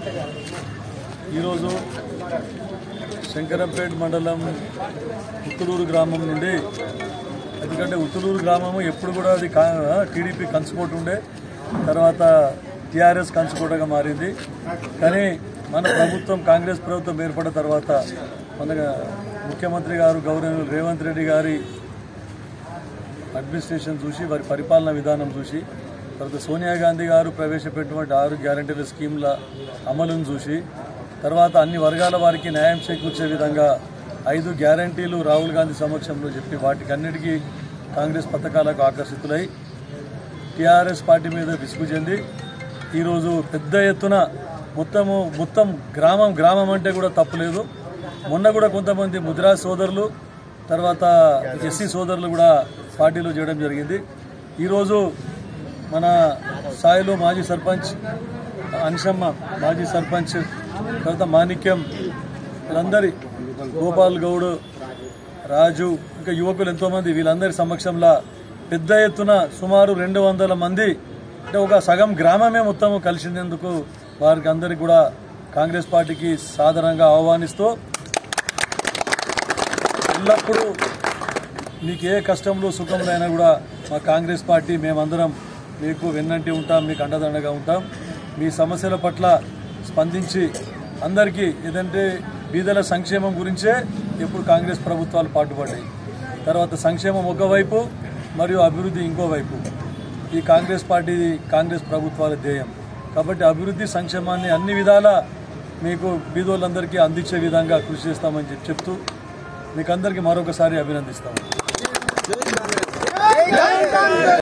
ఈరోజు శంకరంపేట మండలం ఉత్తలూరు గ్రామం నుండి, ఎందుకంటే ఉత్తలూరు గ్రామము ఎప్పుడు కూడా అది టీడీపీ కంచుకోట ఉండే, తర్వాత టీఆర్ఎస్ కంచుకోటగా మారింది. కానీ మన ప్రభుత్వం కాంగ్రెస్ ప్రభుత్వం ఏర్పడిన తర్వాత మన ముఖ్యమంత్రి గారు గౌరవనీయులు రేవంత్ రెడ్డి గారి అడ్మినిస్ట్రేషన్ చూసి, వారి పరిపాలనా విధానం చూసి, తర్వాత సోనియా గాంధీ గారు ప్రవేశపెట్టినటువంటి 6 గ్యారంటీల స్కీమ్ల అమలును చూసి, తర్వాత అన్ని వర్గాల వారికి న్యాయం చేకూర్చే విధంగా 5 గ్యారంటీలు రాహుల్ గాంధీ సమక్షంలో చెప్పి వాటికన్నిటికీ కాంగ్రెస్ పథకాలకు ఆకర్షితులై టీఆర్ఎస్ పార్టీ మీద విసుగు చెంది ఈరోజు పెద్ద ఎత్తున మొత్తం గ్రామం అంటే కూడా తప్పులేదు. మొన్న కూడా కొంతమంది ముద్రా సోదరులు, తర్వాత ఎస్సీ సోదరులు కూడా పార్టీలో చేయడం జరిగింది. ఈరోజు మన సాయిలో మాజీ సర్పంచ్ అన్షమ్మ, మాజీ సర్పంచ్, తర్వాత మాణిక్యం, వీళ్ళందరి గోపాల్ గౌడ్, రాజు, ఇంకా యువకులు ఎంతోమంది, వీళ్ళందరి సమక్షంలో పెద్ద ఎత్తున సుమారు 200 మంది, అంటే ఒక సగం గ్రామమే మొత్తం కలిసినందుకు వారికి అందరికీ కూడా కాంగ్రెస్ పార్టీకి సాధారణంగా ఆహ్వానిస్తూ, ఎల్లప్పుడూ మీకు ఏ కష్టంలో సుఖంలో అయినా కూడా మా కాంగ్రెస్ పార్టీ మేమందరం మీకు వెన్నంటి ఉంటాం, మీకు అండదండగా ఉంటాం. మీ సమస్యల పట్ల స్పందించి అందరికీ ఏదంటే బీదల సంక్షేమం గురించే ఎప్పుడు కాంగ్రెస్ ప్రభుత్వాలు పాటుపడ్డాయి. తర్వాత సంక్షేమం ఒకవైపు మరియు అభివృద్ధి ఇంకోవైపు. ఈ కాంగ్రెస్ పార్టీ, కాంగ్రెస్ ప్రభుత్వాల ధ్యేయం. కాబట్టి అభివృద్ధి సంక్షేమాన్ని అన్ని విధాలా మీకు బీదోళ్ళందరికీ అందించే విధంగా కృషి చేస్తామని చెప్తూ మీకు అందరికీ మరొకసారి అభినందిస్తాము.